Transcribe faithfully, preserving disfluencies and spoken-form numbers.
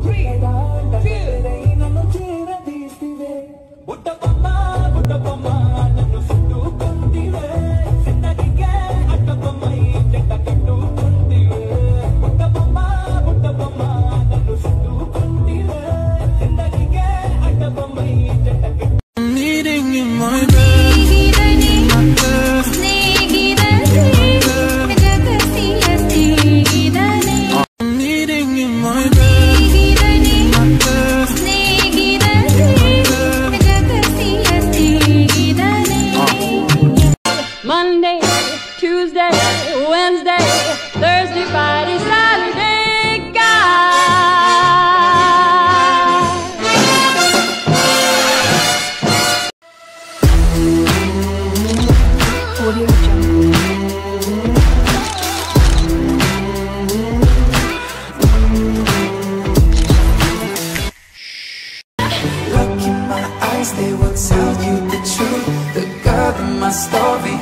Monday, Tuesday, Wednesday, Thursday, Friday, Saturday, God. Audio Look in my eyes, they will tell you the truth. The girl in my story